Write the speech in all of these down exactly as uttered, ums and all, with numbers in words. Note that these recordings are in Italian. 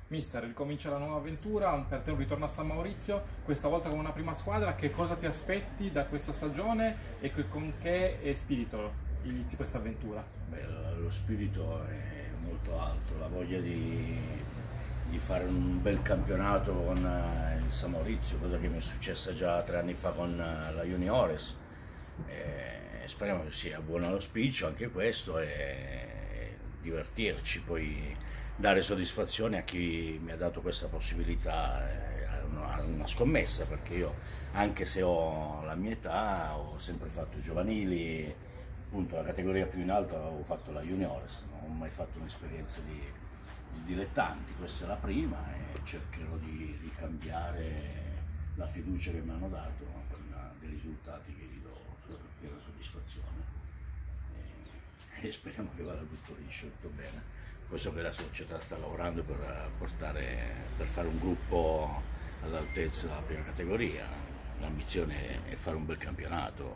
Mister, ricomincia la nuova avventura, per te un ritorno a San Maurizio, questa volta con una prima squadra. Che cosa ti aspetti da questa stagione e che- con che eh, spirito inizi questa avventura? Beh, lo spirito è molto alto, la voglia di, di fare un bel campionato con eh, il San Maurizio, cosa che mi è successa già tre anni fa con eh, la Juniores. E speriamo che sia buono auspicio anche questo e divertirci, poi dare soddisfazione a chi mi ha dato questa possibilità, eh, a una, a una scommessa, perché io, anche se ho la mia età, ho sempre fatto i giovanili, appunto la categoria più in alto avevo fatto la Juniores, non ho mai fatto un'esperienza di, di dilettanti, questa è la prima e cercherò di, di cambiare la fiducia che mi hanno dato con dei risultati che gli do piena soddisfazione e, e speriamo che vada tutto liscio, tutto bene. Questo che la società sta lavorando per, portare, per fare un gruppo all'altezza della prima categoria, l'ambizione è fare un bel campionato,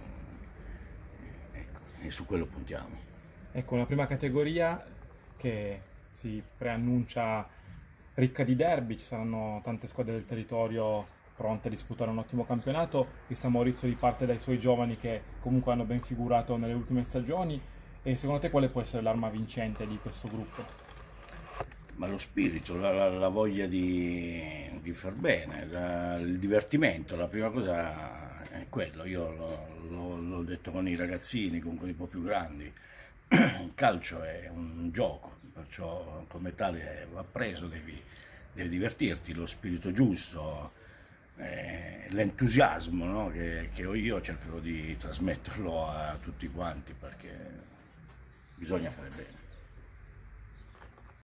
ecco, e su quello puntiamo. Ecco, la prima categoria che si preannuncia ricca di derby, ci saranno tante squadre del territorio pronte a disputare un ottimo campionato. Il San Maurizio riparte dai suoi giovani che comunque hanno ben figurato nelle ultime stagioni. E secondo te quale può essere l'arma vincente di questo gruppo? Ma lo spirito, la, la, la voglia di, di far bene, la, il divertimento, la prima cosa è quello. Io l'ho detto con i ragazzini, con quelli un po' più grandi. Il calcio è un gioco, perciò come tale va preso, devi, devi divertirti, lo spirito giusto, eh, l'entusiasmo, no? che, che io cercherò di trasmetterlo a tutti quanti, perché bisogna fare bene.